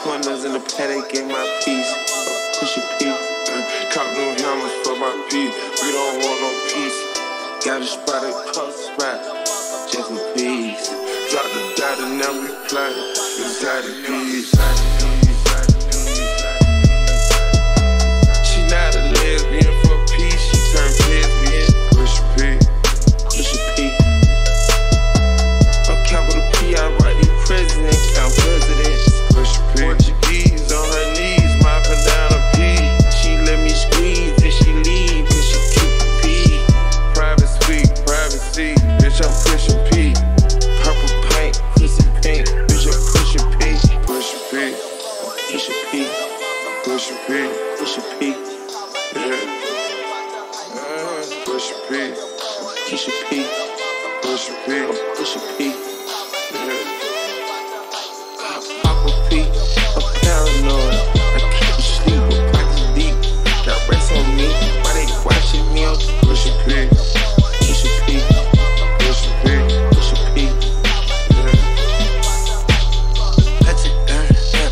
corners in the paddock, get my piece. Push a P. Cop new helmets for my P. We don't want no peace. Got a spot at Coast Spot. Just in peace. Drop the dot and now we fly. Inside the peace. She not a lesbian for peace. She turned lesbian. Push a P. Push a P. On capital P, I write the president. Count presidents. Push a P. Portuguese on her knees, mopping down a P. She let me squeeze, then she leave, then she keep the P. Private speak, privacy, bitch, I'm pushing P. Purple paint, pussy pink, bitch, I'm pushing P. Push a P, push a P, push a P, push a P. Yeah. Push a P, push a P, push a P, push a P. Yeah. Pop a P, I'm paranoid. I can't sleep with pockets deep. Got rest on me, why they watching me? I'm push a P, push a P, push a P, push a P. Yeah. Let's it down,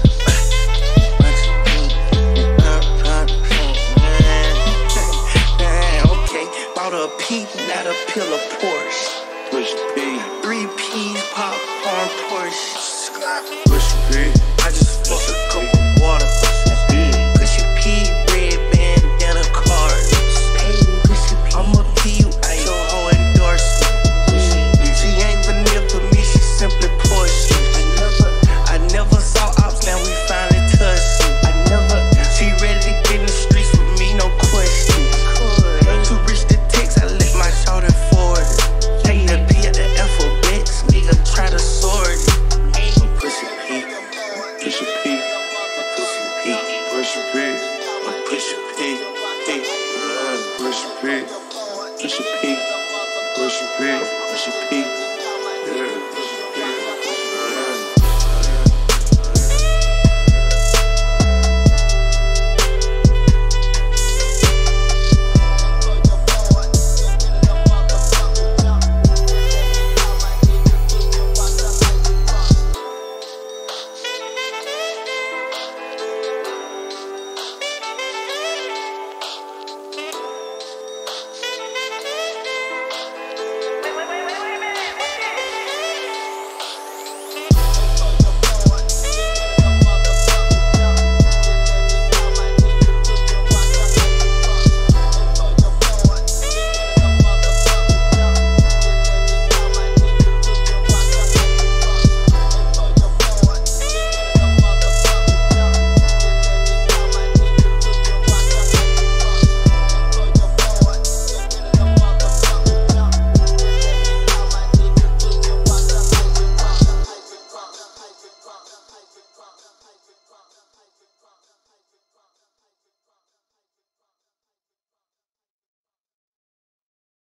okay, bought a P, not a pill of Porsche. Push P, 3 P's, popcorn, Porsche. Push P, I just fucked a cup of water. Push a P, red bandana cards. I'm a P, I your whole endorsement. She ain't vanilla for me, she simply Porsche. I never saw ops, now we finally touched. She ready to get in the streets with me, no question. Too rich to text, I let my shoulder forward. Take the P at the alphabets, nigga try to sword. Push a P, push a P, push a P, push a P, push a P, push a P, push a P, push a P, push a P.